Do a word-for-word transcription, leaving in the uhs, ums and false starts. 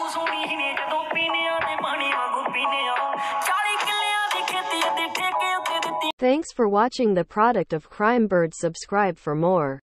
ਸੋਹਣੀ ਨੇ ਜਦੋਂ ਪੀਨੇ ਆ ਤੇ ਪਾਣੀ ਵਾਂਗੂ ਪੀਨੇ ਆ ਚਾਲੀ ਕਿੱਲਿਆਂ ਦੀ ਖੇਤੀ ਦੇ ਠੇਕੇ ਉੱਤੇ ਦਿੱਤੀ। Thanks for watching the Product of Crime Bird. Subscribe for more.